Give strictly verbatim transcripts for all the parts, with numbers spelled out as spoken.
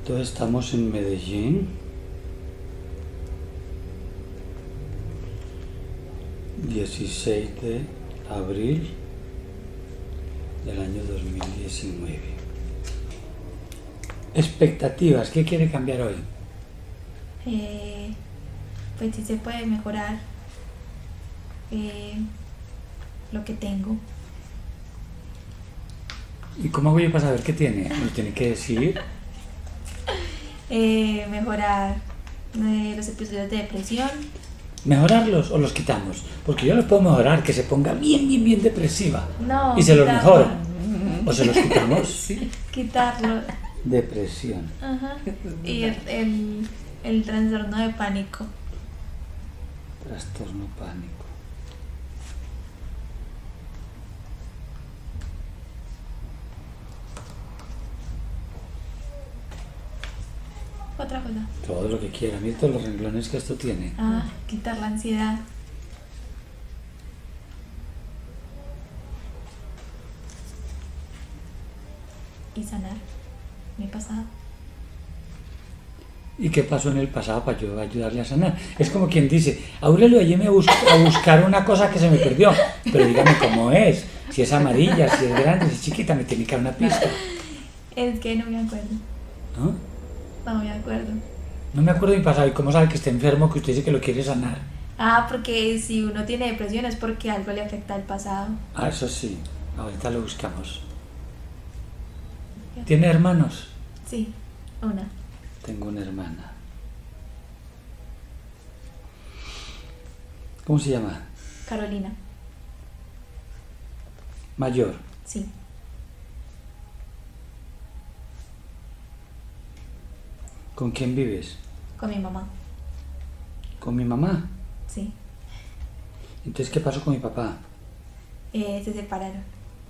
Entonces estamos en Medellín. dieciséis de abril del año dos mil diecinueve. Expectativas, ¿qué quiere cambiar hoy? Eh, pues sí se puede mejorar eh, lo que tengo. ¿Y cómo hago yo para saber qué tiene? ¿Me lo tiene que decir? Eh, mejorar eh, los episodios de depresión. ¿Mejorarlos o los quitamos? Porque yo los puedo mejorar, que se ponga bien, bien, bien depresiva. No, y se los quitarlo. mejoro. ¿O se los quitamos? Sí. Quitarlo. Depresión. Ajá. Y el, el, el trastorno de pánico. Trastorno pánico. Otra cosa. Todo lo que quiera. Mira todos los renglones que esto tiene. Ah, quitar la ansiedad. Y sanar mi pasado. ¿Y qué pasó en el pasado para yo ayudarle a sanar? Es como quien dice, Aurelio, ayúdame a, bus a buscar una cosa que se me perdió. Pero dígame cómo es. Si es amarilla, si es grande, si es chiquita, me tiene que dar una pista. Es que no me acuerdo. ¿No? No me acuerdo. No me acuerdo de mi pasado. ¿Y cómo sabe que está enfermo, que usted dice que lo quiere sanar? Ah, porque si uno tiene depresión es porque algo le afecta al pasado. Ah, eso sí. Ahorita lo buscamos. ¿Tiene hermanos? Sí, una. Tengo una hermana. ¿Cómo se llama? Carolina. Mayor. Sí. ¿Con quién vives? Con mi mamá. ¿Con mi mamá? Sí. Entonces, ¿qué pasó con mi papá? Eh, se separaron.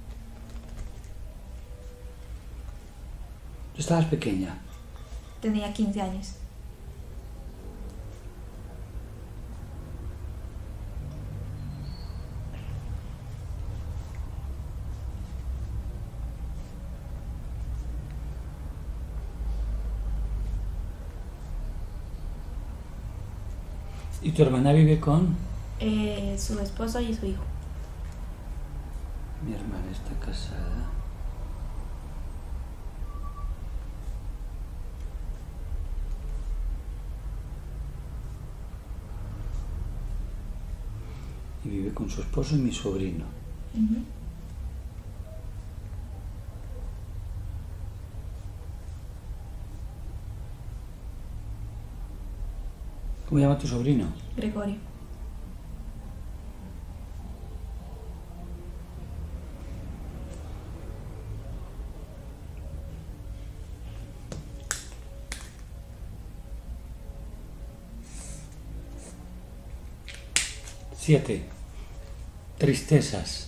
Tú estabas pequeña. Tenía quince años. ¿Y tu hermana vive con? Eh, su esposo y su hijo. Mi hermana está casada. Y vive con su esposo y mi sobrino. Uh-huh. ¿Cómo llama tu sobrino? Gregorio. Siete. Tristezas.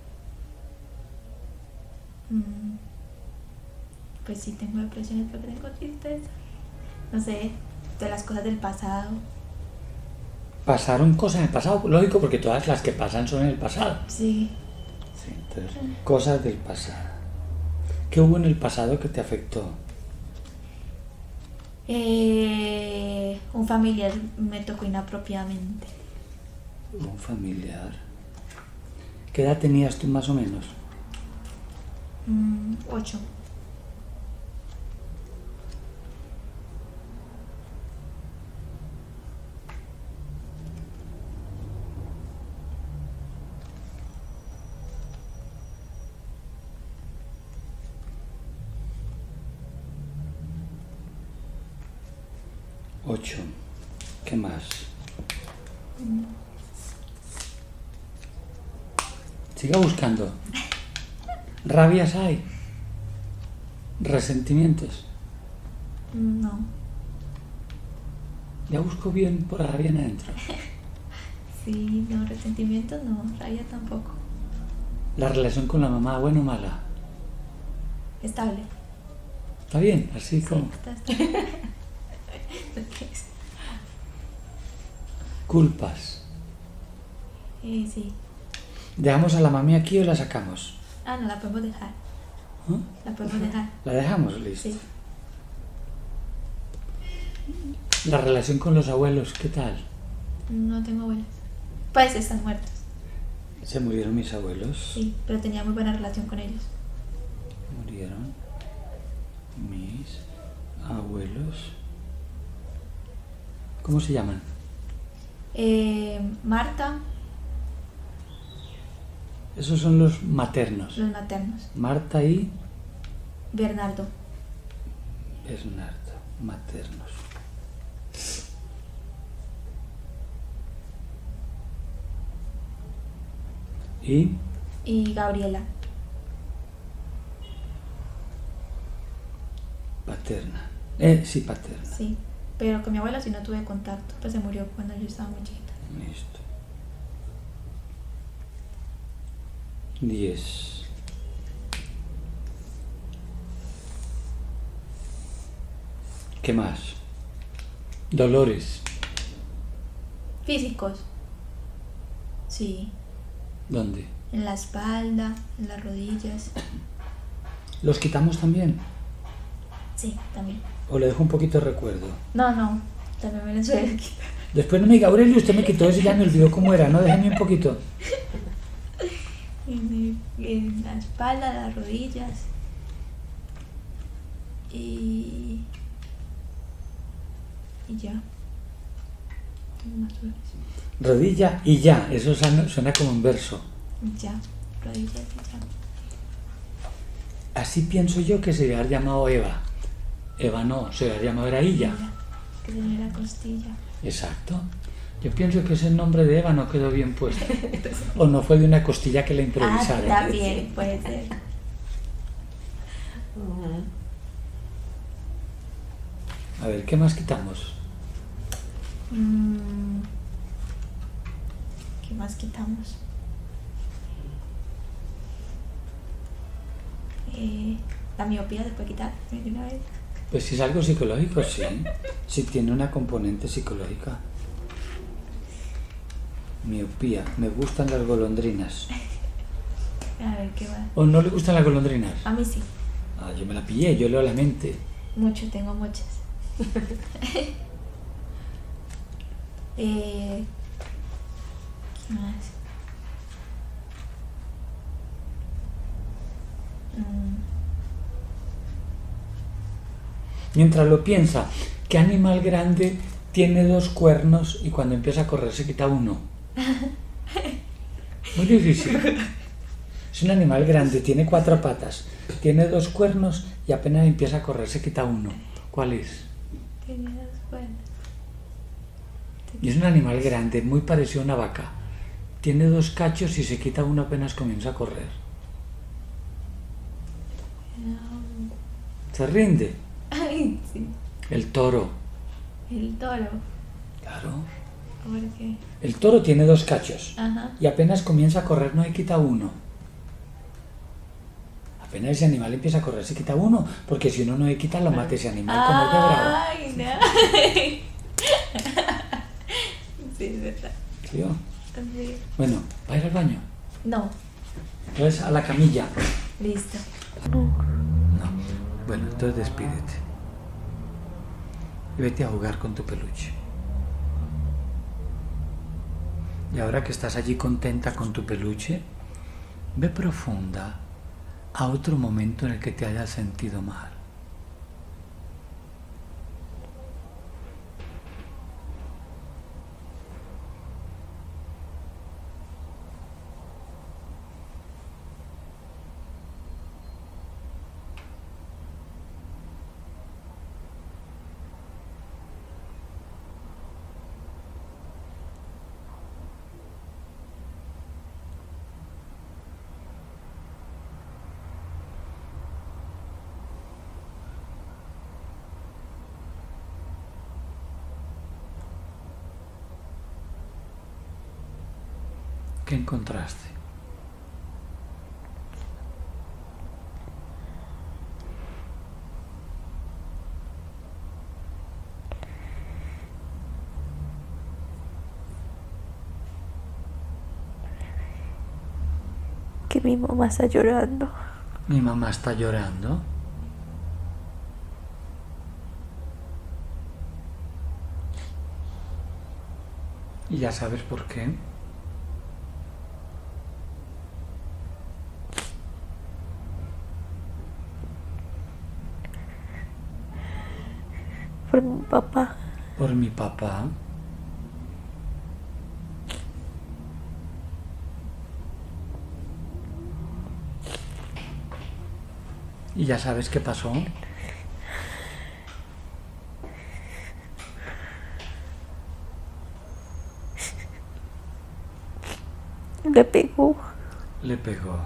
Mm. Pues sí, tengo depresiones porque tengo tristeza. No sé, de las cosas del pasado. Pasaron cosas en el pasado, lógico, porque todas las que pasan son en el pasado. Sí. Sí, entonces, cosas del pasado. ¿Qué hubo en el pasado que te afectó? Eh, un familiar me tocó inapropiadamente. Un familiar. ¿Qué edad tenías tú más o menos? Mm, ocho. Ocho. ¿Qué más? Mm. Siga buscando. ¿Rabias hay? ¿Resentimientos? No. Ya busco bien por ahí bien adentro. Sí, no, resentimientos no, rabia tampoco. ¿La relación con la mamá, buena o mala? Estable. ¿Está bien? Así como. Sí, está estable. Culpas. Eh, sí. ¿Dejamos a la mami aquí o la sacamos? Ah, no, la podemos dejar. ¿Ah? La podemos dejar. ¿La dejamos? Listo. Sí. La relación con los abuelos, ¿qué tal? No tengo abuelos. Pues están muertos. ¿Se murieron mis abuelos? Sí, pero tenía muy buena relación con ellos. Murieron mis abuelos. ¿Cómo se llaman? Eh, Marta, Esos son los maternos. los maternos. Marta y Bernardo. Bernardo, maternos. Y Y Gabriela. paterna. Eh, sí, paterna. Sí, pero con mi abuela sí no tuve contacto, pues se murió cuando yo estaba muy chiquita. Listo. Diez. ¿Qué más? Dolores. Físicos. Sí, ¿Dónde? en la espalda, en las rodillas. ¿Los quitamos también? Sí, también. ¿O le dejo un poquito de recuerdo? No, no, también me lo suele quitar. Después no me diga, Aurelio, usted me quitó eso y ya me olvidó cómo era, ¿no? Déjeme un poquito. En, en la espalda, las rodillas. Y. Y ya. Tengo más dolores. Rodilla y ya, eso suena, suena como un verso. Ya, rodillas y ya. Así pienso yo que se debe haber llamado Eva. Eva no, se debe haber llamado era Illa. Mira, que tenía la costilla. Exacto. Yo pienso que ese nombre de Eva no quedó bien puesto. O no fue de una costilla que la Ah, improvisaron. también puede ser. A ver, ¿qué más quitamos? Mm, ¿Qué más quitamos? Eh, la miopía se puede quitar de una vez. Pues si es algo psicológico, sí. Si tiene una componente psicológica. Miopía. Me gustan las golondrinas. A ver, ¿qué va? ¿O no le gustan las golondrinas? A mí sí. Ah, yo me la pillé, yo leo la mente. Mucho, tengo muchas. eh, ¿Qué más? Mm, Mientras lo piensa, ¿qué animal grande tiene dos cuernos y cuando empieza a correr se quita uno? Muy difícil. Es un animal grande, tiene cuatro patas, tiene dos cuernos y apenas empieza a correr se quita uno. ¿Cuál es? Tenía dos cuernos. Y es un animal grande, muy parecido a una vaca. Tiene dos cachos y se quita uno apenas comienza a correr. ¿Se rinde? Ay, sí. El toro. El toro. Claro. ¿Por qué? El toro tiene dos cachos Ajá. y apenas comienza a correr no se quita uno. Apenas ese animal empieza a correr se quita uno, porque si uno no se quita lo mata ese animal como es de bravo. Ay, no. Sí, es verdad. ¿Sí o? Sí. Bueno, ¿va a ir al baño? No, Entonces a la camilla. listo. No. Bueno, entonces despídete. Y vete a jugar con tu peluche. Y ahora que estás allí contenta con tu peluche, ve profunda a otro momento en el que te hayas sentido mal. ¿Qué encontraste? Que mi mamá está llorando. Mi mamá está llorando. ¿Y ya sabes por qué? Por mi papá. Por mi papá. ¿Y ya sabes qué pasó? Le pegó. Le pegó.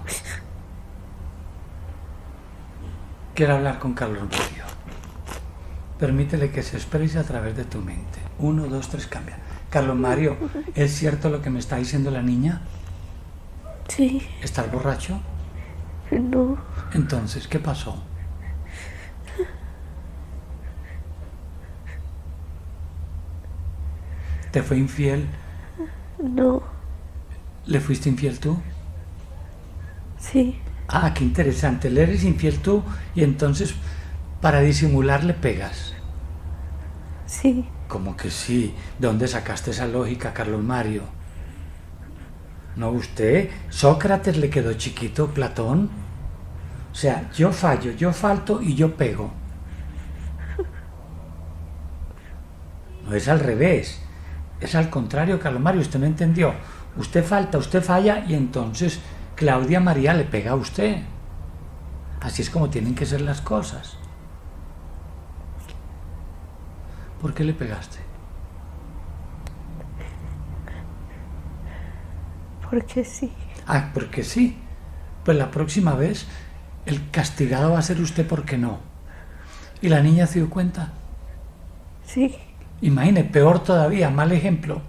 Quiero hablar con Carlos Mario. Permítele que se exprese a través de tu mente. Uno, dos, tres, cambia. Carlos Mario, ¿es cierto lo que me está diciendo la niña? Sí. ¿Estás borracho? No. Entonces, ¿qué pasó? ¿Te fue infiel? No. ¿Le fuiste infiel tú? Sí. Ah, qué interesante. Le eres infiel tú y entonces para disimular le pegas. Sí. ¿Cómo que sí? ¿De dónde sacaste esa lógica, Carlos Mario? ¿No usted? ¿Sócrates le quedó chiquito, Platón? O sea, yo fallo, yo falto y yo pego. No es al revés. Es al contrario, Carlos Mario. Usted no entendió. Usted falta, usted falla y entonces Claudia María le pega a usted. Así es como tienen que ser las cosas. ¿Por qué le pegaste? Porque sí. Ah, porque sí. Pues la próxima vez el castigado va a ser usted porque no. ¿Y la niña se dio cuenta? Sí. Imagine, peor todavía, mal ejemplo.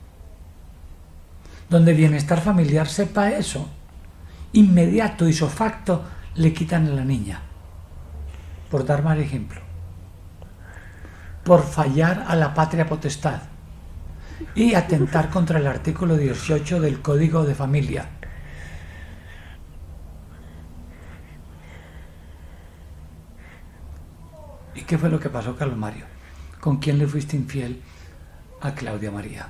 Donde bienestar familiar sepa eso, inmediato, isofacto, le quitan a la niña. Por dar mal ejemplo. Por fallar a la patria potestad. Y atentar contra el artículo dieciocho del Código de Familia. ¿Y qué fue lo que pasó, Carlos Mario? ¿Con quién le fuiste infiel a Claudia María?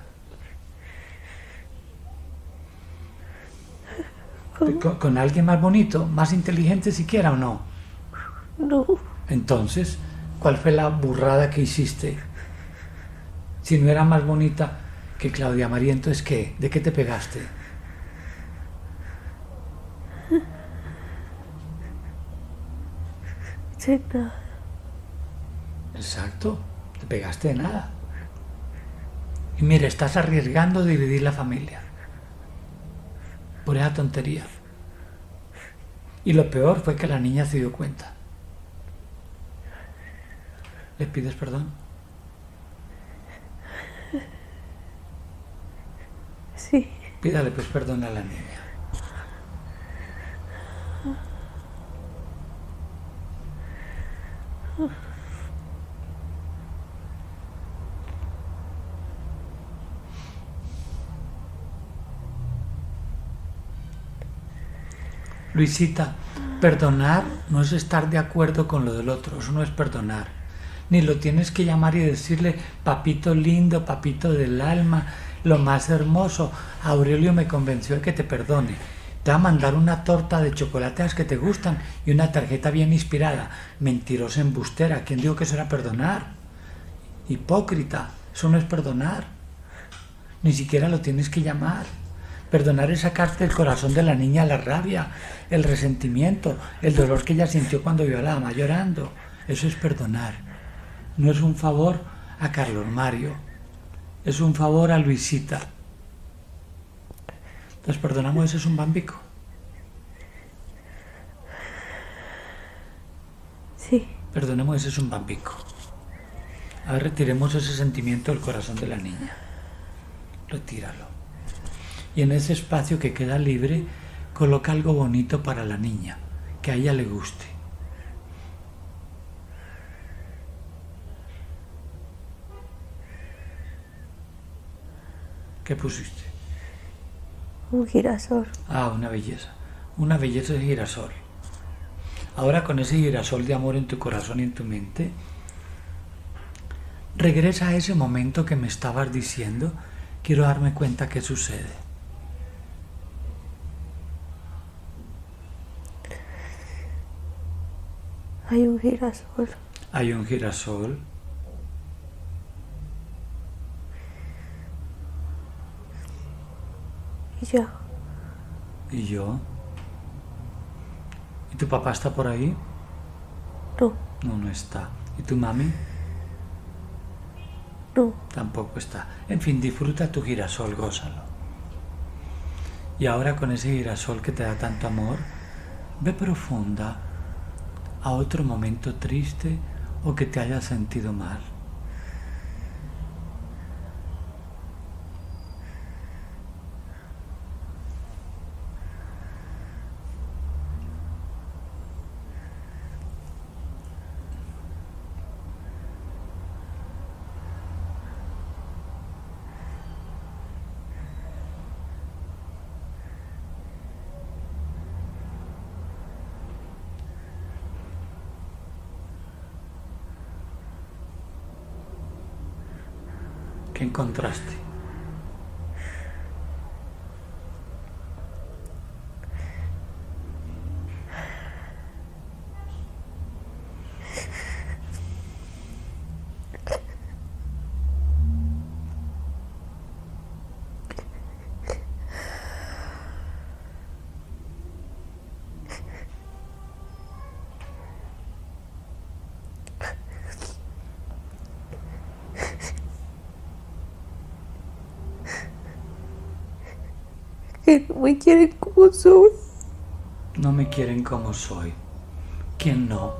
¿Con? ¿Con, con alguien más bonito, más inteligente siquiera o no? No. Entonces, ¿cuál fue la burrada que hiciste? Si no era más bonita que Claudia María, entonces ¿qué? ¿De qué te pegaste? Sí, nada. Exacto, te pegaste de nada. Y mire, estás arriesgando dividir la familia. Por esa tontería. Y lo peor fue que la niña se dio cuenta. ¿Le pides perdón? Sí. Pídale pues perdón a la niña. Luisita, perdonar no es estar de acuerdo con lo del otro, eso no es perdonar. Ni lo tienes que llamar y decirle, papito lindo, papito del alma, lo más hermoso, Aurelio me convenció de que te perdone. Te va a mandar una torta de chocolates que te gustan y una tarjeta bien inspirada. Mentirosa embustera, ¿quién dijo que eso era perdonar? Hipócrita, eso no es perdonar. Ni siquiera lo tienes que llamar. Perdonar es sacarte del corazón de la niña la rabia, el resentimiento, el dolor que ella sintió cuando vio a la mamá llorando. Eso es perdonar. No es un favor a Carlos Mario, es un favor a Luisita. Entonces perdonamos, ese es un bambico. Sí. Perdonemos, ese es un bambico. A ver, retiremos ese sentimiento del corazón de la niña. Retíralo. Y en ese espacio que queda libre, coloca algo bonito para la niña, que a ella le guste. ¿Qué pusiste? Un girasol. Ah, una belleza. Una belleza de girasol. Ahora con ese girasol de amor en tu corazón y en tu mente, regresa a ese momento que me estabas diciendo Quiero darme cuenta qué sucede. Hay un girasol. Hay un girasol. Y ya. ¿Y yo? ¿Y tu papá está por ahí? No. No, no está. ¿Y tu mami? No. Tampoco está. En fin, disfruta tu girasol, gózalo. Y ahora con ese girasol que te da tanto amor, ve profunda a otro momento triste o que te haya sentido mal. ¿Qué encontraste? Que no me quieren como soy. No me quieren como soy. ¿Quién no?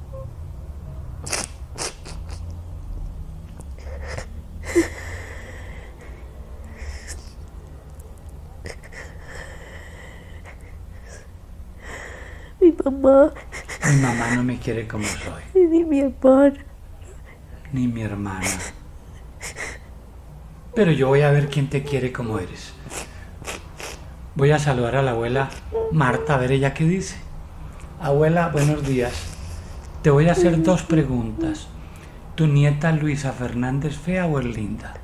Mi mamá. Mi mamá no me quiere como soy. Ni mi hermana. Ni mi hermana. Pero yo voy a ver quién te quiere como eres. Voy a saludar a la abuela Marta, a ver ella qué dice. Abuela, buenos días. Te voy a hacer dos preguntas. ¿Tu nieta Luisa Fernández fea o es linda?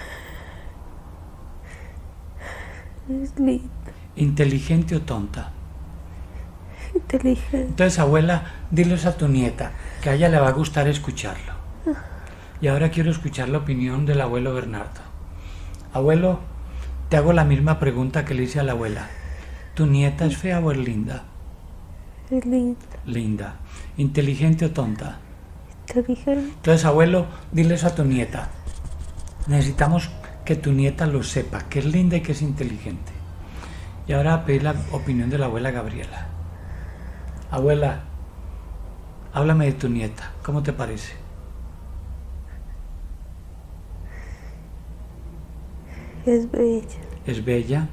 Es linda. ¿Inteligente o tonta? Inteligente. Entonces, abuela, diles a tu nieta que a ella le va a gustar escucharlo. Y ahora quiero escuchar la opinión del abuelo Bernardo. Abuelo, te hago la misma pregunta que le hice a la abuela. ¿Tu nieta es fea o es linda? Es linda. Linda. ¿Inteligente o tonta? Inteligente. Entonces, abuelo, diles a tu nieta. Necesitamos que tu nieta lo sepa, que es linda y que es inteligente. Y ahora a pedir la opinión de la abuela Gabriela. Abuela, háblame de tu nieta. ¿Cómo te parece? Es bella. ¿Es bella?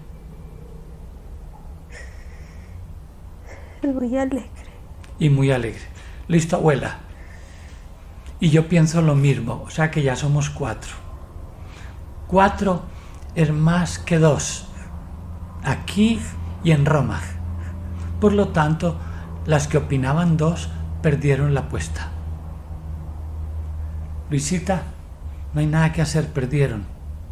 Es muy alegre. Y muy alegre. Listo, abuela. Y yo pienso lo mismo, o sea que ya somos cuatro. Cuatro es más que dos, aquí y en Roma. Por lo tanto, las que opinaban dos perdieron la apuesta. Luisita, no hay nada que hacer, perdieron.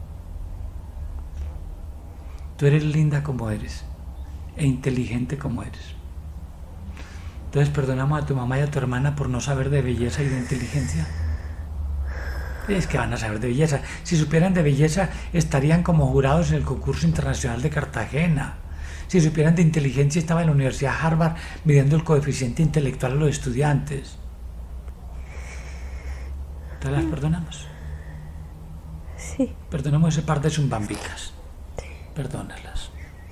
Tú eres linda como eres e inteligente como eres. Entonces perdonamos a tu mamá y a tu hermana por no saber de belleza y de inteligencia. Es que van a saber de belleza. Si supieran de belleza, estarían como jurados en el concurso internacional de Cartagena. Si supieran de inteligencia, estaban en la Universidad Harvard midiendo el coeficiente intelectual a los estudiantes. ¿Te las perdonamos? Sí. Perdonamos ese par de zumbambicas. Perdónalas.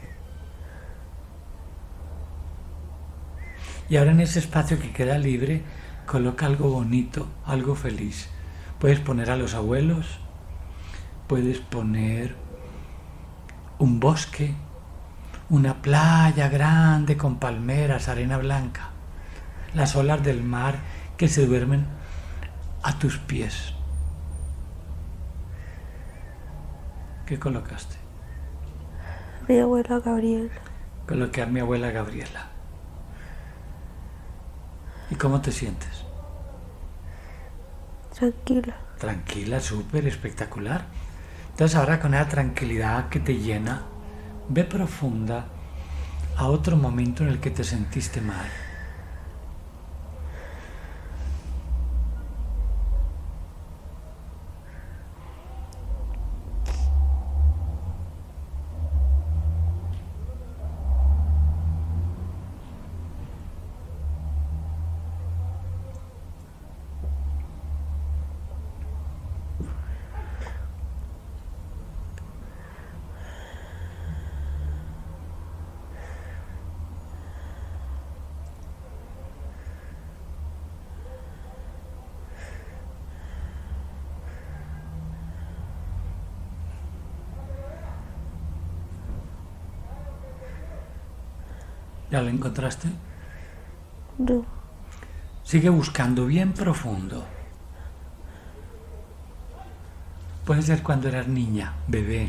Y ahora en ese espacio que queda libre, coloca algo bonito, algo feliz. Puedes poner a los abuelos, puedes poner un bosque, una playa grande con palmeras, arena blanca, las olas del mar que se duermen a tus pies. ¿Qué colocaste? Mi abuela Gabriela. Coloqué a mi abuela Gabriela. ¿Y cómo te sientes? Tranquila. Tranquila, súper espectacular. Entonces ahora con esa tranquilidad que te llena, ve profunda a otro momento en el que te sentiste mal. ¿Ya lo encontraste? No. Sigue buscando bien profundo. Puede ser cuando eras niña, bebé.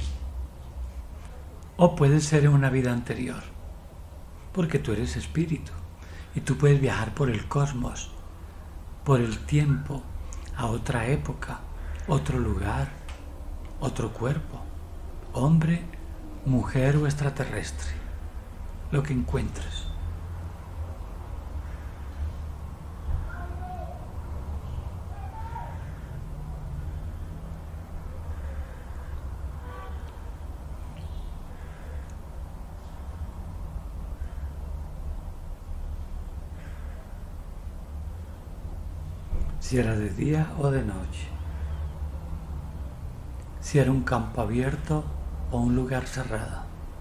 O puede ser en una vida anterior. Porque tú eres espíritu. Y tú puedes viajar por el cosmos, por el tiempo, a otra época, otro lugar, otro cuerpo. Hombre, mujer o extraterrestre. Lo que encuentres. Si era de día o de noche. Si era un campo abierto o un lugar cerrado.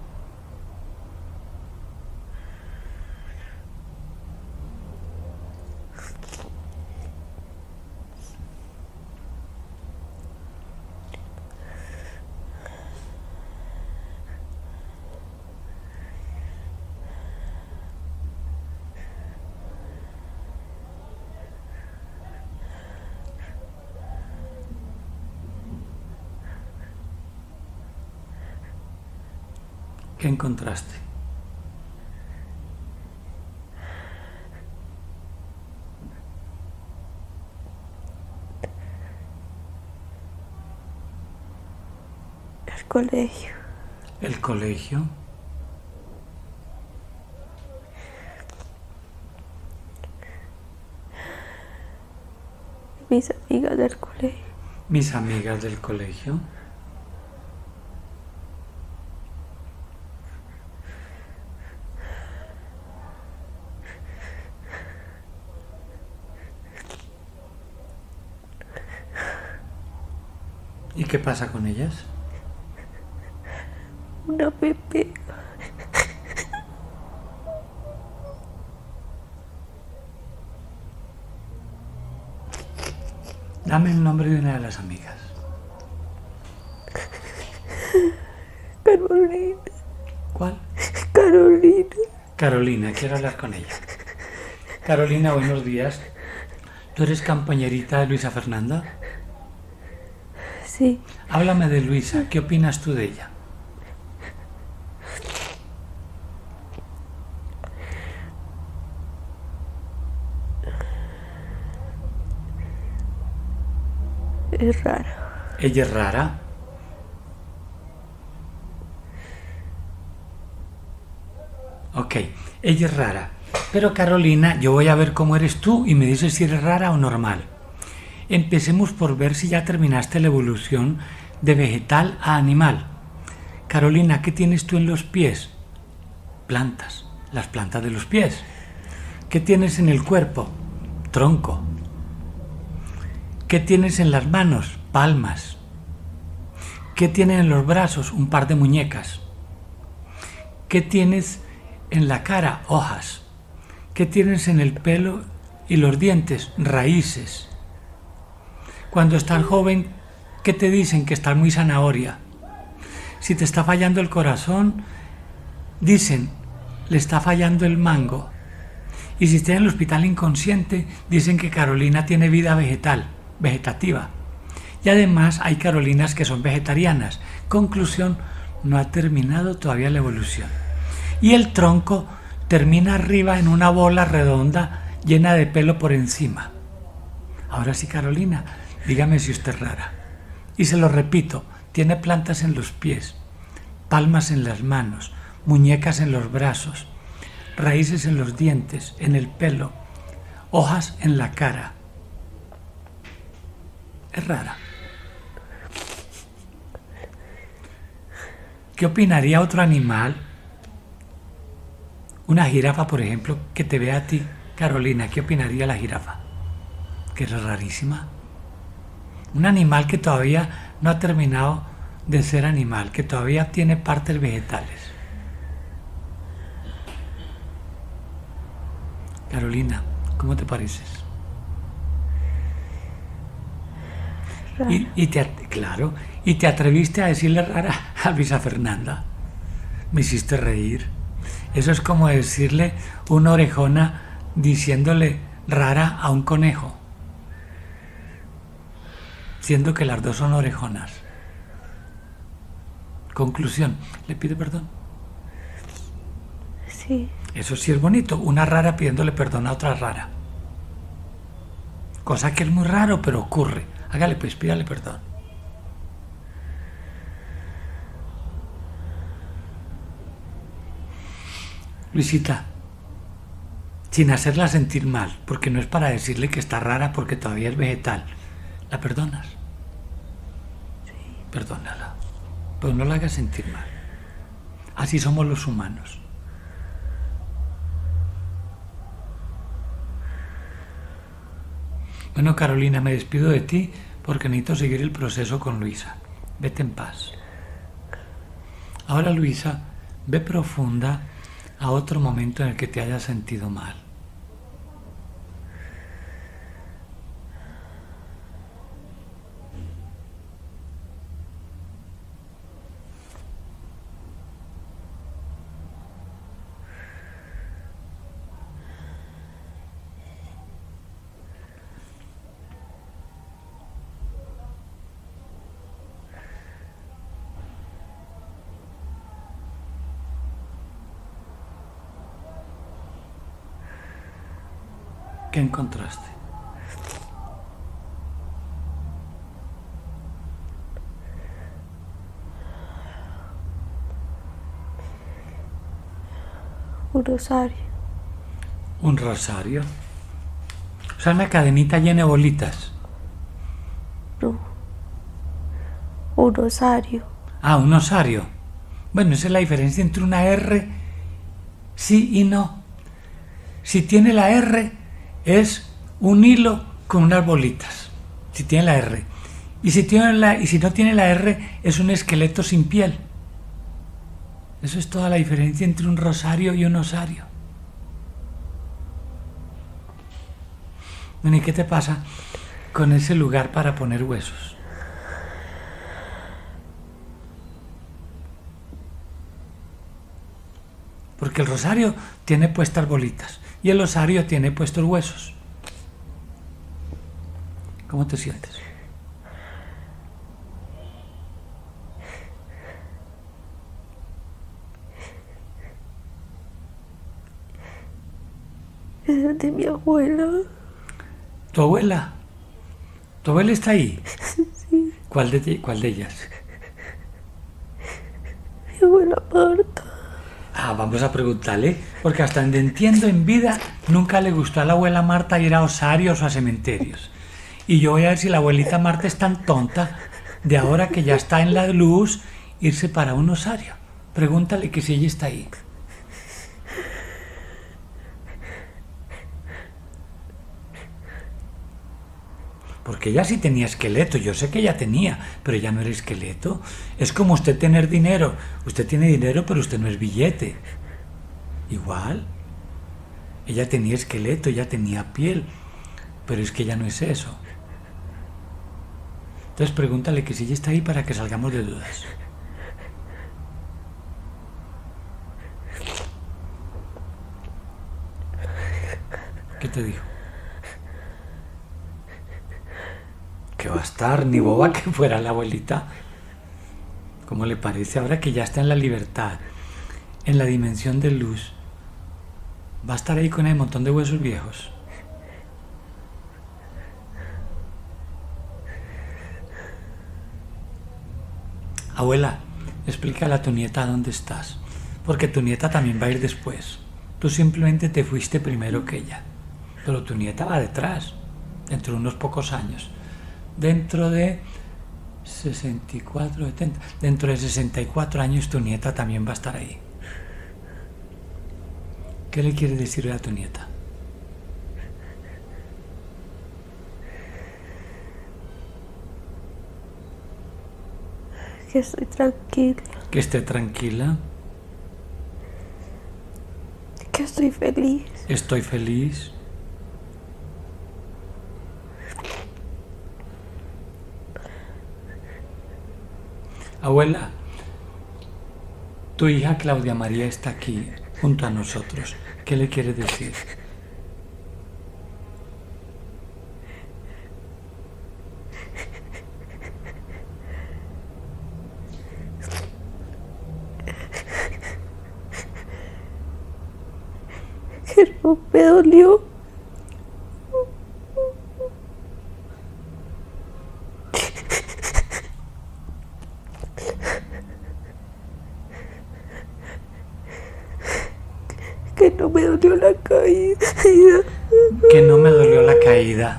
¿Qué encontraste? El colegio. ¿El colegio? Mis amigas del colegio. Mis amigas del colegio. ¿Y qué pasa con ellas? Una me pega. Dame el nombre de una de las amigas. Carolina. ¿Cuál? Carolina. Carolina, quiero hablar con ella. Carolina, buenos días. ¿Tú eres compañerita de Luisa Fernanda? Sí. Háblame de Luisa, ¿qué opinas tú de ella? Es rara. ¿Ella es rara? Ok, ella es rara. Pero Carolina, yo voy a ver cómo eres tú y me dices si eres rara o normal. Empecemos por ver si ya terminaste la evolución de vegetal a animal. Carolina, ¿qué tienes tú en los pies? Plantas, las plantas de los pies. ¿Qué tienes en el cuerpo? Tronco. ¿Qué tienes en las manos? Palmas. ¿Qué tienes en los brazos? Un par de muñecas. ¿Qué tienes en la cara? Hojas. ¿Qué tienes en el pelo y los dientes? Raíces. Cuando estás joven, ¿qué te dicen? Que estás muy zanahoria. Si te está fallando el corazón, dicen, le está fallando el mango. Y si estás en el hospital inconsciente, dicen que Carolina tiene vida vegetal, vegetativa. Y además hay Carolinas que son vegetarianas. Conclusión, no ha terminado todavía la evolución. Y el tronco termina arriba en una bola redonda llena de pelo por encima. Ahora sí, Carolina, dígame si usted es rara. Y se lo repito, tiene plantas en los pies, palmas en las manos, muñecas en los brazos, raíces en los dientes, en el pelo, hojas en la cara. Es rara. ¿Qué opinaría otro animal? Una jirafa, por ejemplo, que te vea a ti, Carolina. ¿Qué opinaría la jirafa? Que es rarísima. Un animal que todavía no ha terminado de ser animal, que todavía tiene partes vegetales. Carolina, ¿cómo te pareces? Y, y te, claro, y te atreviste a decirle rara a Luisa Fernanda. Me hiciste reír. Eso es como decirle una orejona diciéndole rara a un conejo, siendo que las dos son orejonas. Conclusión, ¿le pide perdón? Sí. Eso sí es bonito, una rara pidiéndole perdón a otra rara. Cosa que es muy raro, pero ocurre. Hágale pues, pídale perdón. Luisita, sin hacerla sentir mal, porque no es para decirle que está rara porque todavía es vegetal, ¿la perdonas? Sí. Perdónala, pero no la hagas sentir mal. Así somos los humanos. Bueno, Carolina, me despido de ti porque necesito seguir el proceso con Luisa. Vete en paz. Ahora, Luisa, ve profunda a otro momento en el que te hayas sentido mal. ¿Qué encontraste? Un rosario. ¿Un rosario? O sea, una cadenita llena de bolitas. No. Un rosario. Ah, un osario. Bueno, esa es la diferencia entre una R, sí y no. Si tiene la R, es un hilo con unas bolitas. Si tiene la R. Y si, tiene la, y si no tiene la R, es un esqueleto sin piel. Eso es toda la diferencia entre un rosario y un osario. Bueno, ¿y qué te pasa con ese lugar para poner huesos? Porque el rosario tiene puestas bolitas y el osario tiene puestos huesos. ¿Cómo te sientes? Es de mi abuela. ¿Tu abuela? ¿Tu abuela está ahí? Sí. ¿Cuál de, cuál de ellas? Mi abuela Marta. Ah, vamos a preguntarle, porque hasta donde entiendo en vida nunca le gustó a la abuela Marta ir a osarios o a cementerios. Y yo voy a ver si la abuelita Marta es tan tonta de ahora que ya está en la luz irse para un osario. Pregúntale que si ella está ahí. Porque ella sí tenía esqueleto, yo sé que ella tenía, pero ella no era esqueleto. Es como usted tener dinero. Usted tiene dinero, pero usted no es billete. Igual. Ella tenía esqueleto, ella tenía piel, pero es que ella no es eso. Entonces pregúntale que si ella está ahí para que salgamos de dudas. ¿Qué te dijo? Que va a estar, ni boba que fuera la abuelita. ¿Cómo le parece? Ahora que ya está en la libertad, en la dimensión de luz, va a estar ahí con el montón de huesos viejos. Abuela, explícale a tu nieta dónde estás, porque tu nieta también va a ir después. Tú simplemente te fuiste primero que ella, pero tu nieta va detrás, dentro de unos pocos años. Dentro de sesenta y cuatro, setenta, dentro de sesenta y cuatro años tu nieta también va a estar ahí. ¿Qué le quieres decirle a tu nieta? Que estoy tranquila, Que esté tranquila. que estoy feliz. Estoy feliz. Abuela, tu hija Claudia María está aquí junto a nosotros. ¿Qué le quieres decir? Que no me dolió. Que no me dolió la caída. Que no me dolió la caída.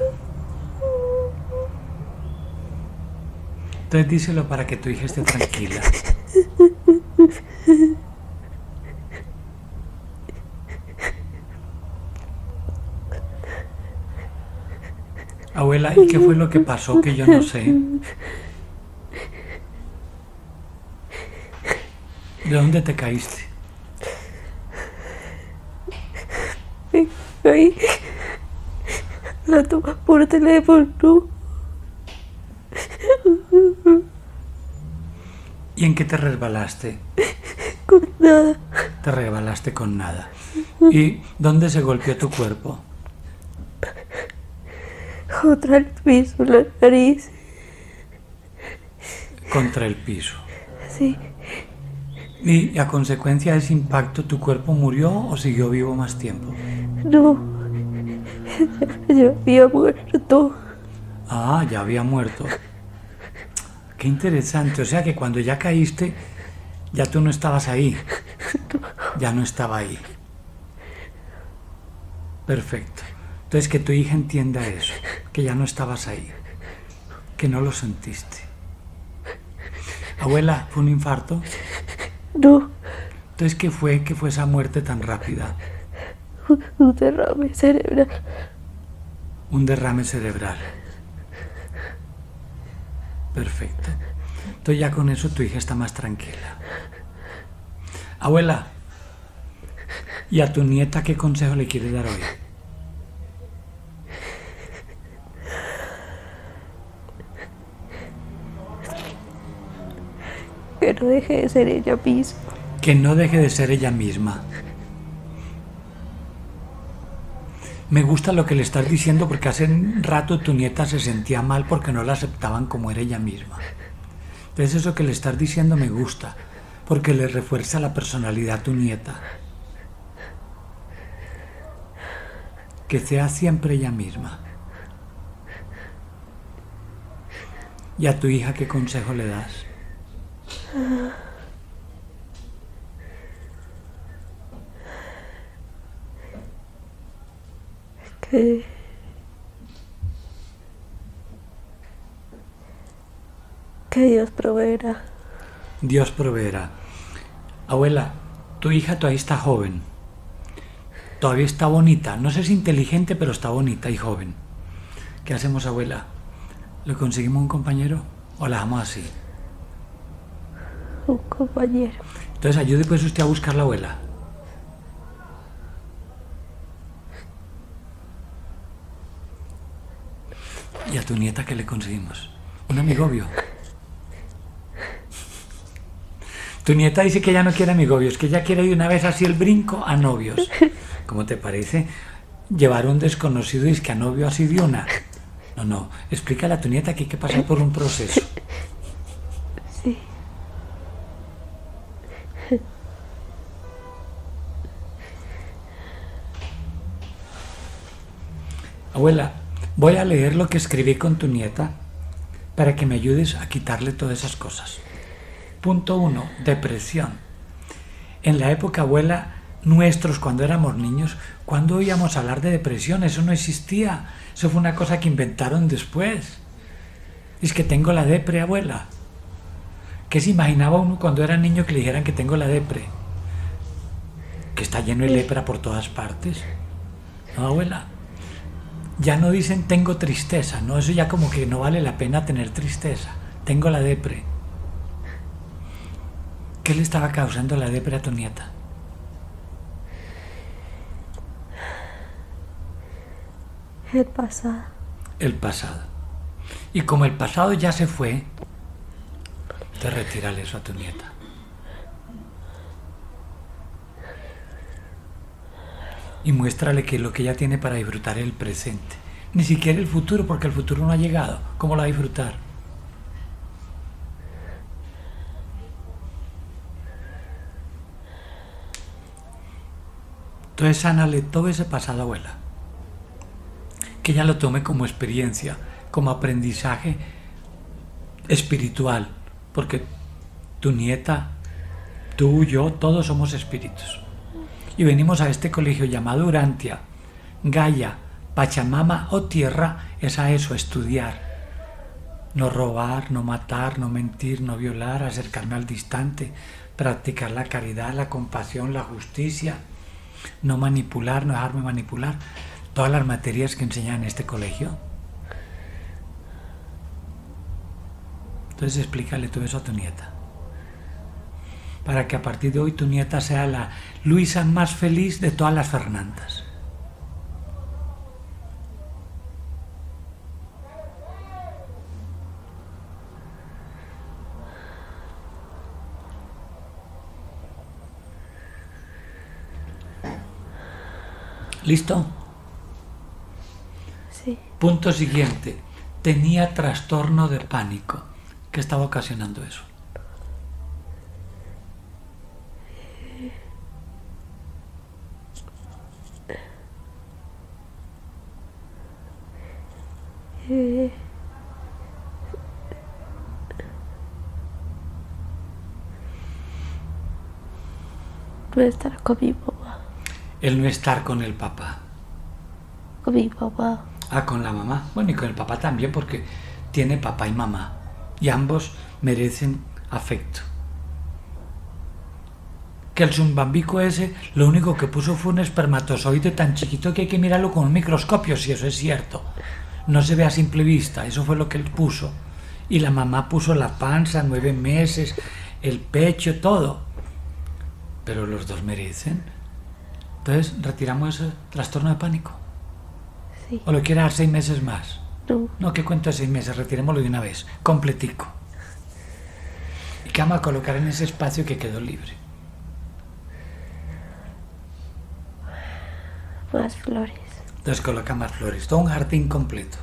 Entonces díselo para que tu hija esté tranquila. Abuela, ¿y qué fue lo que pasó que yo no sé? ¿De dónde te caíste? Me caí. La toma por teléfono. ¿Y en qué te resbalaste? Con nada. Te resbalaste con nada. ¿Y dónde se golpeó tu cuerpo? Contra el piso, la nariz. Contra el piso. Sí. ¿Y a consecuencia de ese impacto tu cuerpo murió o siguió vivo más tiempo? No. Yo había muerto. Ah, ya había muerto. Qué interesante. O sea que cuando ya caíste, ya tú no estabas ahí. Ya no estaba ahí. Perfecto. Entonces que tu hija entienda eso, que ya no estabas ahí, que no lo sentiste. Abuela, ¿fue un infarto? No. Entonces, ¿qué fue que fue esa muerte tan rápida? Un, un derrame cerebral. Un derrame cerebral. Perfecto. Entonces ya con eso tu hija está más tranquila. Abuela, ¿y a tu nieta qué consejo le quieres dar hoy? Que no deje de ser ella misma. Que no deje de ser ella misma. Me gusta lo que le estás diciendo porque hace un rato tu nieta se sentía mal porque no la aceptaban como era ella misma. Entonces eso que le estás diciendo me gusta porque le refuerza la personalidad a tu nieta. Que sea siempre ella misma. ¿Y a tu hija qué consejo le das? Que que Dios proveerá. Dios proveerá. Abuela, tu hija todavía está joven. Todavía está bonita. No sé si inteligente, pero está bonita y joven. ¿Qué hacemos, abuela? ¿Le conseguimos un compañero o la dejamos así? Un compañero. Entonces ayude pues usted a buscar la abuela. ¿Y a tu nieta qué le conseguimos? Un amigobio. Tu nieta dice que ella no quiere amigobios, que ella quiere de una vez así el brinco a novios. ¿Cómo te parece llevar a un desconocido y es que a novio así de una? No, no, explícale a tu nieta que hay que pasar por un proceso. Sí. Abuela, voy a leer lo que escribí con tu nieta para que me ayudes a quitarle todas esas cosas. Punto uno, depresión. En la época, abuela, nuestros, cuando éramos niños, ¿cuándo oíamos hablar de depresión? Eso no existía. Eso fue una cosa que inventaron después. Es que tengo la depre, abuela. ¿Qué se imaginaba uno cuando era niño que le dijeran que tengo la depre? Que está lleno de lepra por todas partes. No, abuela. Ya no dicen tengo tristeza, no, eso ya como que no vale la pena tener tristeza. Tengo la depre. ¿Qué le estaba causando la depre a tu nieta? El pasado. El pasado. Y como el pasado ya se fue, te retírale eso a tu nieta. Y muéstrale que lo que ella tiene para disfrutar es el presente. Ni siquiera el futuro, porque el futuro no ha llegado. ¿Cómo lo va a disfrutar? Entonces, sánale todo ese pasado, abuela. Que ella lo tome como experiencia, como aprendizaje espiritual. Porque tu nieta, tú, yo, todos somos espíritus. Y venimos a este colegio llamado Urantia, Gaia, Pachamama o Tierra, es a eso, a estudiar. No robar, no matar, no mentir, no violar, acercarme al distante, practicar la caridad, la compasión, la justicia, no manipular, no dejarme manipular. Todas las materias que enseñan en este colegio. Entonces explícale todo eso a tu nieta. Para que a partir de hoy tu nieta sea la Luisa más feliz de todas las Fernandas. ¿Listo? Sí. Punto siguiente. Tenía trastorno de pánico. ¿Qué estaba ocasionando eso? Eh, no estar con mi mamá. El no estar con el papá. Con mi mamá. Ah, con la mamá. Bueno, y con el papá también, porque tiene papá y mamá. Y ambos merecen afecto. Que el zumbambico ese, lo único que puso fue un espermatozoide tan chiquito que hay que mirarlo con un microscopio, si eso es cierto. No se ve a simple vista, eso fue lo que él puso. Y la mamá puso la panza, nueve meses, el pecho, todo. Pero los dos merecen. Entonces, retiramos ese trastorno de pánico. Sí. ¿O lo quiere dar seis meses más? No. No, ¿qué cuento de seis meses? Retirémoslo de una vez, completico. ¿Y qué vamos a colocar en ese espacio que quedó libre? Más flores. Entonces coloca más flores, todo un jardín completo.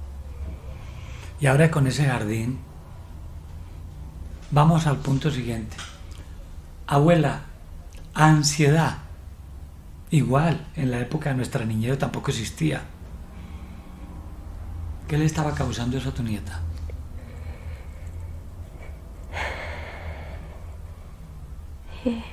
Y ahora con ese jardín, vamos al punto siguiente. Abuela, ansiedad. Igual, en la época de nuestra niñez tampoco existía. ¿Qué le estaba causando eso a tu nieta? Eh,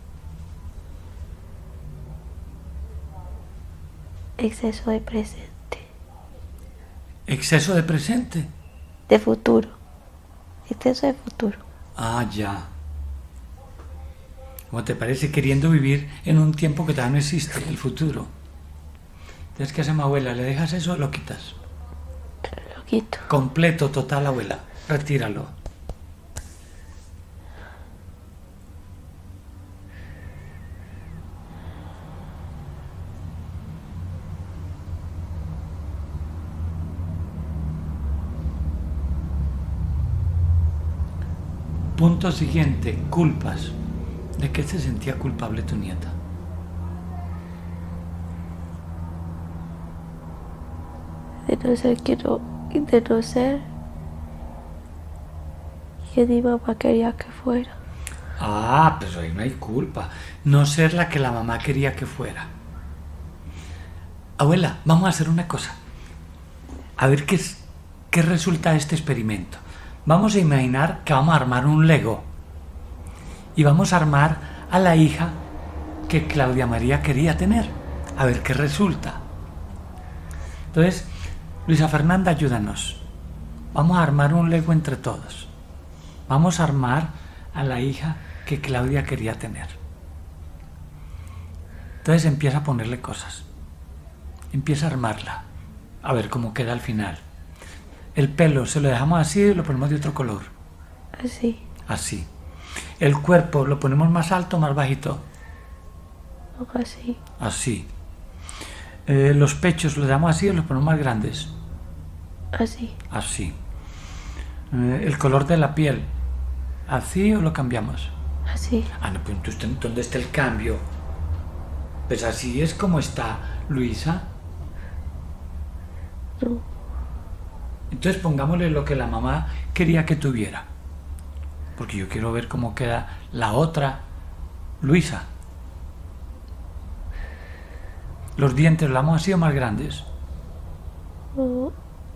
exceso de presente. ¿Exceso de presente? De futuro. Exceso de futuro. Ah, ya. ¿Cómo te parece? Queriendo vivir en un tiempo que todavía no existe, el futuro. Entonces, ¿qué hace mi abuela? ¿Le dejas eso o lo quitas? Lo quito. Completo, total, abuela. Retíralo. Punto siguiente, culpas. ¿De qué se sentía culpable tu nieta? De no ser que no, de no ser que mi mamá quería que fuera. Ah, pero ahí no hay culpa. No ser la que la mamá quería que fuera. Abuela, vamos a hacer una cosa. A ver qué, es, qué resulta de este experimento. Vamos a imaginar que vamos a armar un Lego. y vamos a armar a la hija que Claudia María quería tener, a ver qué resulta. Entonces, Luisa Fernanda, ayúdanos. Vamos a armar un Lego entre todos. Vamos a armar a la hija que Claudia quería tener. Entonces empieza a ponerle cosas. Empieza a armarla. A ver cómo queda al final. El pelo, ¿se lo dejamos así o lo ponemos de otro color? Así. Así. El cuerpo, ¿lo ponemos más alto o más bajito? Así. Así. Eh, los pechos, ¿los damos así o los ponemos más grandes? Así. Así. Eh, el color de la piel, ¿así o lo cambiamos? Así. Ah, no, pero entonces, ¿dónde está el cambio? Pues así es como está Luisa. No. Entonces pongámosle lo que la mamá quería que tuviera. Porque yo quiero ver cómo queda la otra Luisa. Los dientes, ¿los damos así o más grandes? No.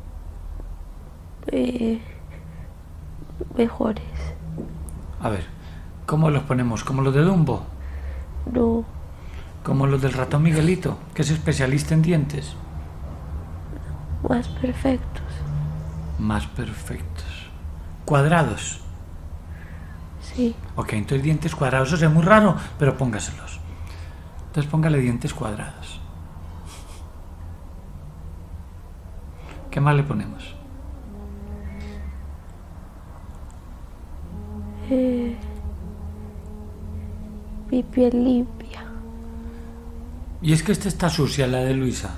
Eh, mejores. A ver, ¿cómo los ponemos? ¿Como los de Dumbo? No. ¿Como los del ratón Miguelito, que es especialista en dientes? Más perfectos. Más perfectos. ¿Cuadrados? Sí. Ok, entonces dientes cuadrados. Eso es muy raro, pero póngaselos. Entonces póngale dientes cuadrados. ¿Qué más le ponemos? Eh, mi piel limpia. Y es que esta está sucia, la de Luisa.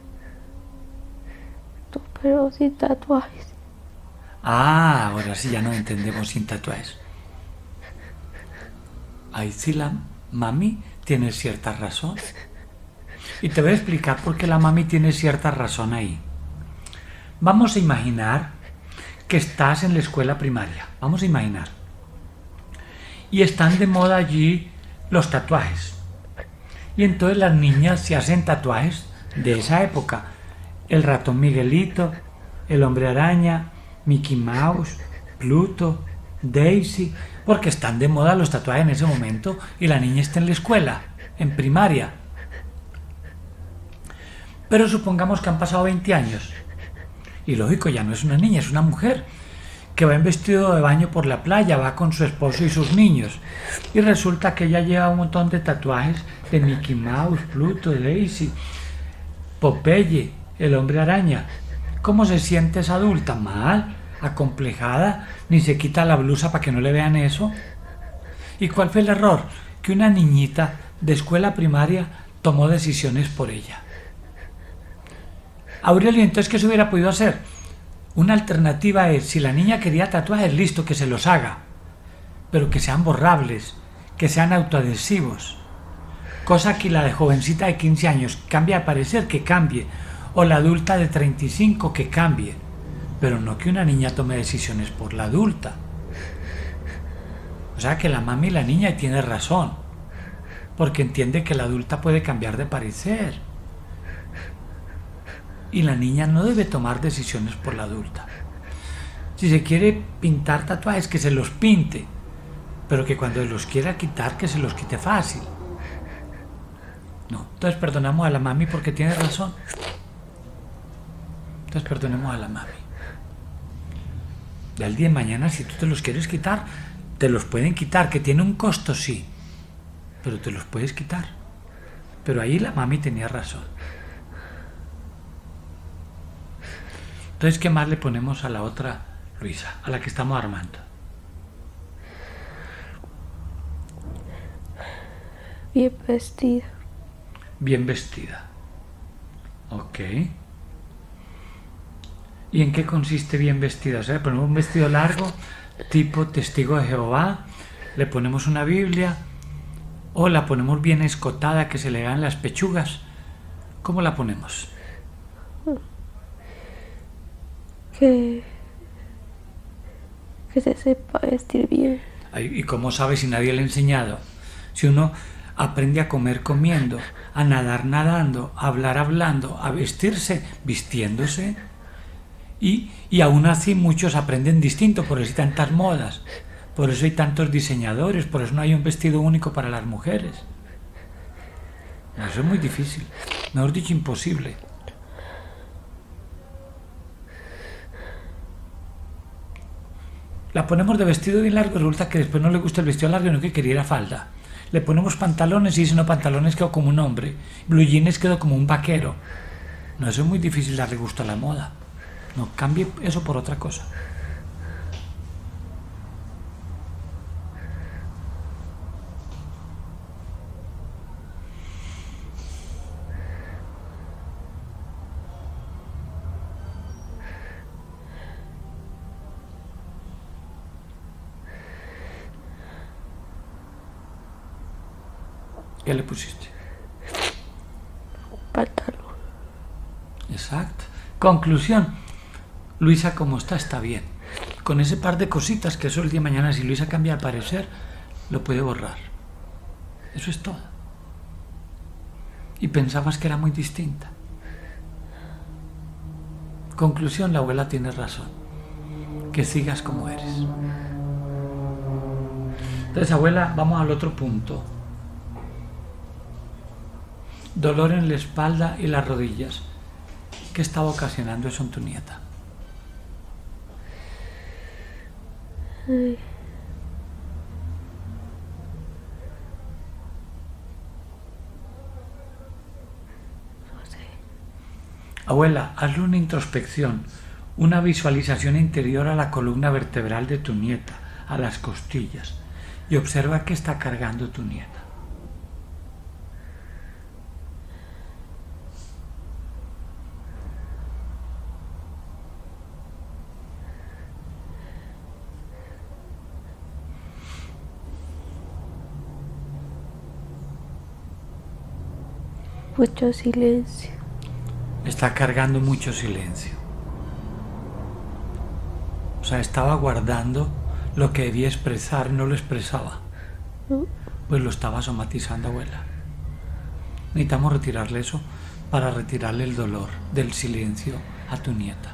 No, pero sin tatuajes. Ah, ahora sí ya no entendemos sin tatuajes. Ahí sí la mami tiene cierta razón. Y te voy a explicar por qué la mami tiene cierta razón ahí. Vamos a imaginar que estás en la escuela primaria. Vamos a imaginar. Y están de moda allí los tatuajes. Y entonces las niñas se hacen tatuajes de esa época. El ratón Miguelito, el hombre araña, Mickey Mouse, Pluto, Daisy, porque están de moda los tatuajes en ese momento y la niña está en la escuela, en primaria. Pero supongamos que han pasado veinte años. Y lógico, ya no es una niña, es una mujer que va en vestido de baño por la playa, va con su esposo y sus niños. Y resulta que ella lleva un montón de tatuajes de Mickey Mouse, Pluto, Daisy, Popeye, el hombre araña. ¿Cómo se siente esa adulta? Mal, acomplejada, ni se quita la blusa para que no le vean eso. ¿Y cuál fue el error? Que una niñita de escuela primaria tomó decisiones por ella. Aurelio, entonces, ¿qué se hubiera podido hacer? Una alternativa es, si la niña quería tatuajes, listo, que se los haga, pero que sean borrables, que sean autoadhesivos. Cosa que la de jovencita de quince años cambia de parecer, que cambie, o la adulta de treinta y cinco que cambie, pero no que una niña tome decisiones por la adulta. O sea que la mami y la niña tiene razón, porque entiende que la adulta puede cambiar de parecer. Y la niña no debe tomar decisiones por la adulta. Si se quiere pintar tatuajes, que se los pinte, pero que cuando los quiera quitar, que se los quite fácil. No, entonces perdonamos a la mami porque tiene razón. Entonces perdonemos a la mami. Y al día de mañana, si tú te los quieres quitar, te los pueden quitar, que tiene un costo, sí, pero te los puedes quitar. Pero ahí la mami tenía razón. Entonces, ¿qué más le ponemos a la otra Luisa, a la que estamos armando? Bien vestida. Bien vestida. Ok. ¿Y en qué consiste bien vestida? O sea, le ponemos un vestido largo, tipo testigo de Jehová, le ponemos una Biblia, o la ponemos bien escotada, que se le vean las pechugas. ¿Cómo la ponemos? Que, que se sepa vestir bien. ¿Y cómo sabe si nadie le ha enseñado? Si uno aprende a comer comiendo, a nadar nadando, a hablar hablando, a vestirse vistiéndose. Y, y aún así muchos aprenden distinto, por eso hay tantas modas. Por eso hay tantos diseñadores, por eso no hay un vestido único para las mujeres. Eso es muy difícil, mejor dicho, imposible. La ponemos de vestido bien largo, resulta que después no le gusta el vestido largo, no que quería la falda. Le ponemos pantalones y dice, no, pantalones quedó como un hombre, blue jeans quedó como un vaquero. No, eso es muy difícil darle gusto a la moda. No, cambie eso por otra cosa. ¿Qué le pusiste? Pantalón. Exacto. Conclusión. Luisa como está, está bien. Con ese par de cositas que eso el día de mañana, si Luisa cambia de parecer, lo puede borrar. Eso es todo. Y pensabas que era muy distinta. Conclusión, la abuela tiene razón. Que sigas como eres. Entonces, abuela, vamos al otro punto. Dolor en la espalda y las rodillas. ¿Qué estaba ocasionando eso en tu nieta? Ay. No sé. Abuela, hazle una introspección, una visualización interior a la columna vertebral de tu nieta, a las costillas, y observa qué está cargando tu nieta. Mucho silencio. Está cargando mucho silencio. O sea, estaba guardando lo que debía expresar, no lo expresaba. Pues lo estaba somatizando, abuela. Necesitamos retirarle eso para retirarle el dolor del silencio a tu nieta.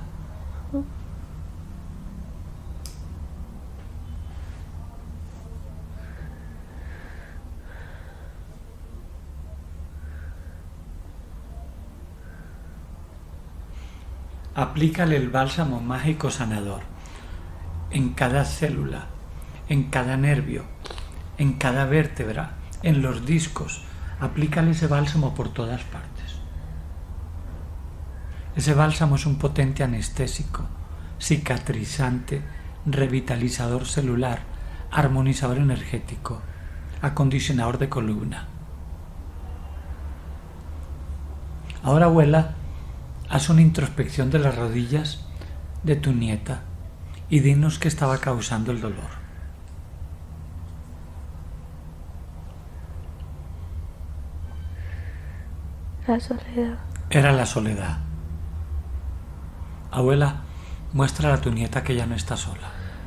Aplícale el bálsamo mágico sanador en cada célula, en cada nervio, en cada vértebra, en los discos. Aplícale ese bálsamo por todas partes. Ese bálsamo es un potente anestésico, cicatrizante, revitalizador celular, armonizador energético, acondicionador de columna. Ahora, abuela, haz una introspección de las rodillas de tu nieta y dinos qué estaba causando el dolor. La soledad. Era la soledad. Abuela, muéstrale a tu nieta que ya no está sola.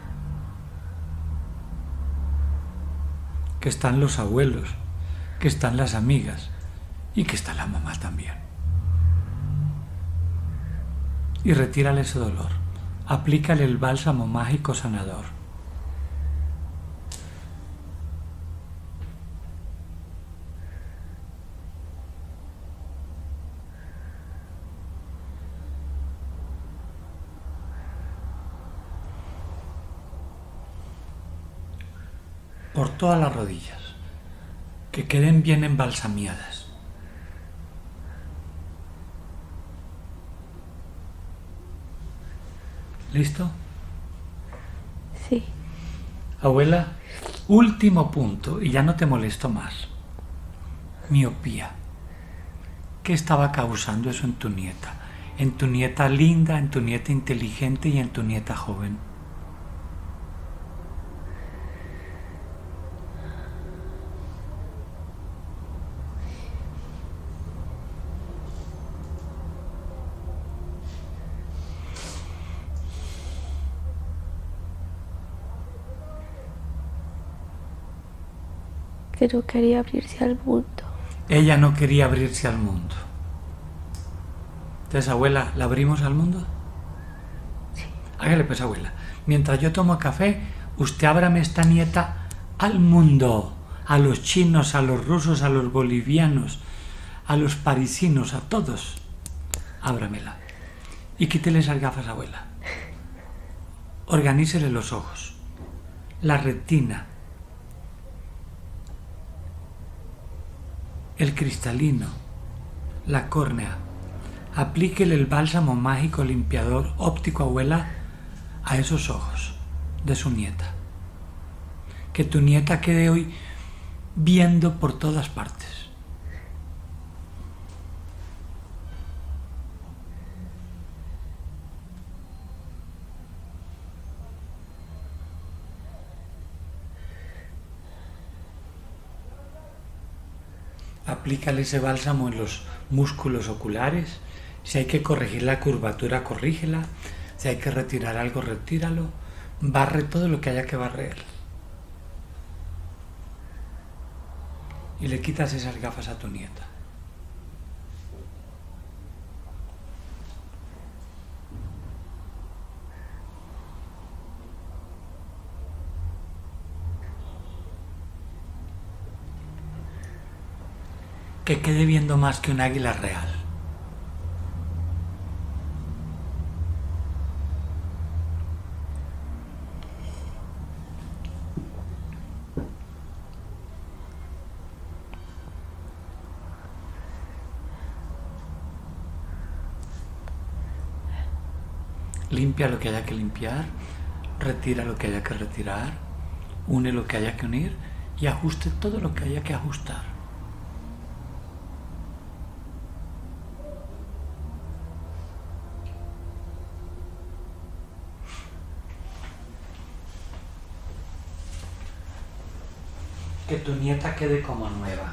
Que están los abuelos, que están las amigas y que está la mamá también. Y retírale ese dolor. Aplícale el bálsamo mágico sanador. Por todas las rodillas, que queden bien embalsamiadas. ¿Listo? Sí. Abuela, último punto, y ya no te molesto más. Miopía. ¿Qué estaba causando eso en tu nieta? En tu nieta linda, en tu nieta inteligente y en tu nieta joven. Que no quería abrirse al mundo. Ella no quería abrirse al mundo. Entonces, abuela, ¿la abrimos al mundo? Sí. Hágale pues, abuela. Mientras yo tomo café, Usted ábrame esta nieta al mundo, a los chinos, a los rusos, a los bolivianos, a los parisinos, a todos. Ábramela. Y quítele esas gafas, abuela. Organícele los ojos, la retina, el cristalino, la córnea. Aplíquele el bálsamo mágico limpiador óptico, abuela, a esos ojos de su nieta. Que tu nieta quede hoy viendo por todas partes. Aplícale ese bálsamo en los músculos oculares. Si hay que corregir la curvatura, corrígela. Si hay que retirar algo, retíralo. Barre todo lo que haya que barrer. Y le quitas esas gafas a tu nieta. Que quede viendo más que un águila real. Limpia lo que haya que limpiar, retira lo que haya que retirar, une lo que haya que unir y ajuste todo lo que haya que ajustar. Que tu nieta quede como nueva.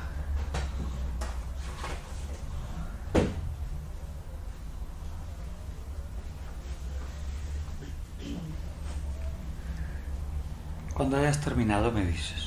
Cuando hayas terminado me dices.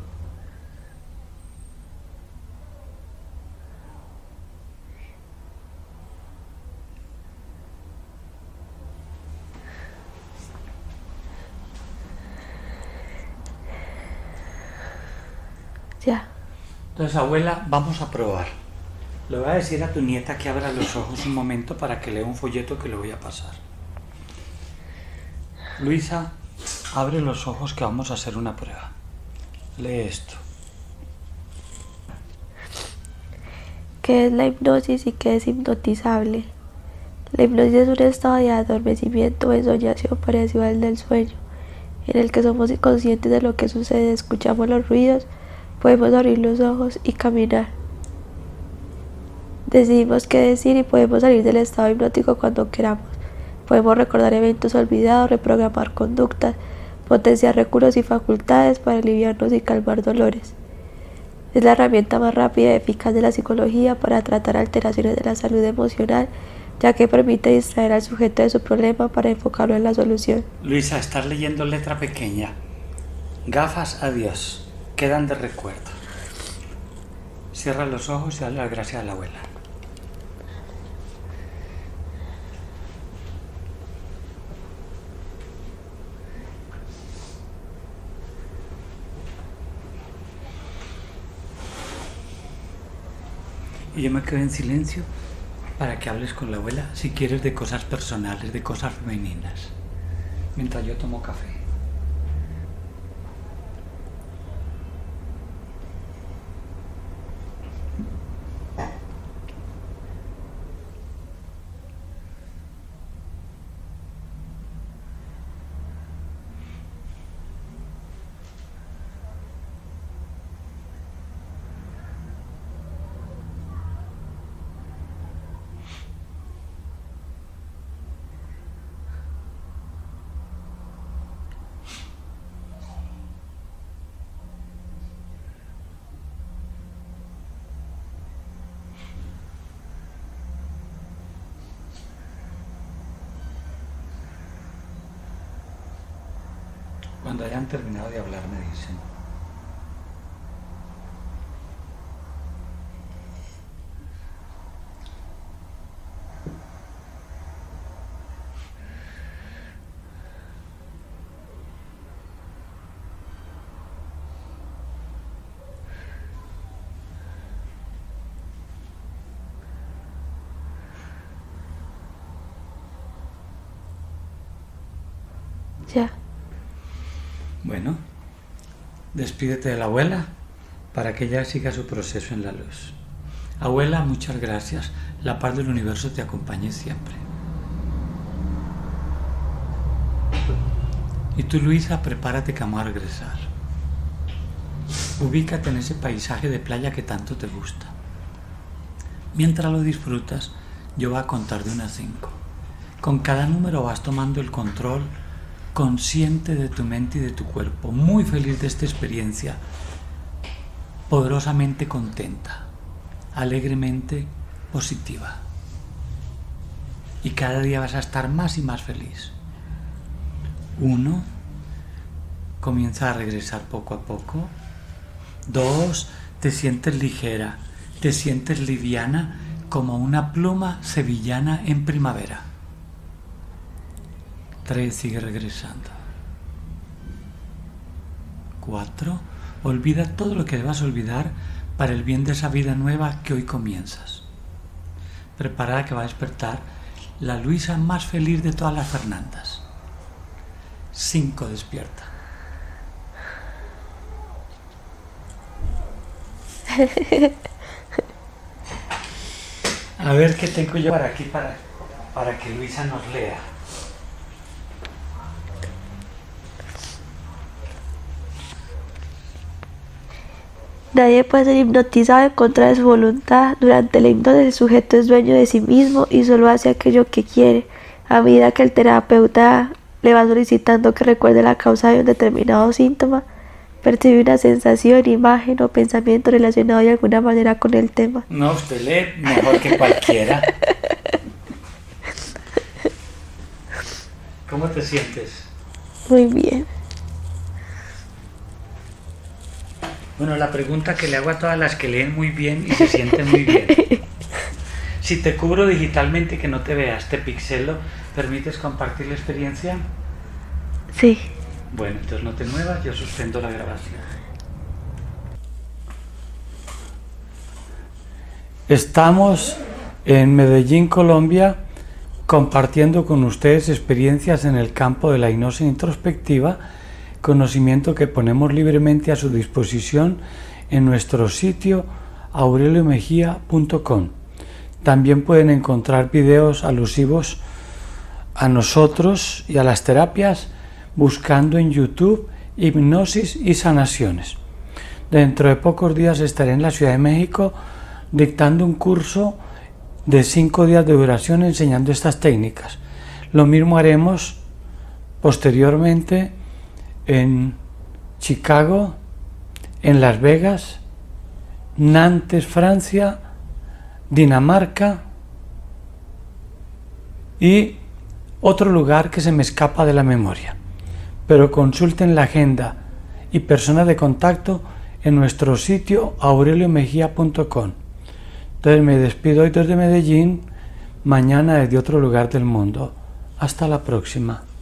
Ya. Entonces, abuela, vamos a probar. Le voy a decir a tu nieta que abra los ojos un momento para que lea un folleto que le voy a pasar. Luisa, abre los ojos que vamos a hacer una prueba. Lee esto. ¿Qué es la hipnosis y qué es hipnotizable? La hipnosis es un estado de adormecimiento o ensoñación parecido al del sueño, en el que somos inconscientes de lo que sucede, escuchamos los ruidos, podemos abrir los ojos y caminar. Decidimos qué decir y podemos salir del estado hipnótico cuando queramos. Podemos recordar eventos olvidados, reprogramar conductas, potenciar recursos y facultades para aliviarnos y calmar dolores. Es la herramienta más rápida y eficaz de la psicología para tratar alteraciones de la salud emocional, ya que permite distraer al sujeto de su problema para enfocarlo en la solución. Luisa, estás leyendo letra pequeña. Gafas, adiós. Quedan de recuerdo. Cierra los ojos y dale las gracias a la abuela. Y yo me quedo en silencio para que hables con la abuela, si quieres, de cosas personales, de cosas femeninas, mientras yo tomo café. Cuando hayan terminado de hablar me dicen. Ya. Bueno, despídete de la abuela para que ella siga su proceso en la luz. Abuela, muchas gracias. La paz del universo te acompañe siempre. Y tú, Luisa, prepárate que vamos a regresar. Ubícate en ese paisaje de playa que tanto te gusta. Mientras lo disfrutas, yo voy a contar de una a cinco. Con cada número vas tomando el control consciente de tu mente y de tu cuerpo. Muy feliz de esta experiencia. Poderosamente contenta. Alegremente positiva. Y cada día vas a estar más y más feliz. Uno, comienza a regresar poco a poco. Dos, te sientes ligera, te sientes liviana como una pluma sevillana en primavera. Tres, sigue regresando. Cuatro, olvida todo lo que debas olvidar para el bien de esa vida nueva que hoy comienzas. Preparada que va a despertar la Luisa más feliz de todas las Fernandas. Cinco, despierta. A ver qué tengo yo para aquí para, para que Luisa nos lea. Nadie puede ser hipnotizado en contra de su voluntad. Durante la hipnosis el sujeto es dueño de sí mismo y solo hace aquello que quiere. A medida que el terapeuta le va solicitando que recuerde la causa de un determinado síntoma, percibe una sensación, imagen o pensamiento relacionado de alguna manera con el tema. No, usted lee mejor que cualquiera. ¿Cómo te sientes? Muy bien. Bueno, la pregunta que le hago a todas las que leen muy bien y se sienten muy bien. Si te cubro digitalmente y que no te veas, te pixelo, ¿permites compartir la experiencia? Sí. Bueno, entonces no te muevas, yo suspendo la grabación. Estamos en Medellín, Colombia, compartiendo con ustedes experiencias en el campo de la hipnosis introspectiva, conocimiento que ponemos libremente a su disposición en nuestro sitio aurelio mejía punto com. También pueden encontrar videos alusivos a nosotros y a las terapias buscando en YouTube hipnosis y sanaciones. Dentro de pocos días estaré en la Ciudad de México dictando un curso de cinco días de duración enseñando estas técnicas. Lo mismo haremos posteriormente en Chicago, en Las Vegas, Nantes, Francia, Dinamarca y otro lugar que se me escapa de la memoria. Pero consulten la agenda y personas de contacto en nuestro sitio aurelio mejía punto com. Entonces me despido hoy desde Medellín, mañana desde otro lugar del mundo. Hasta la próxima.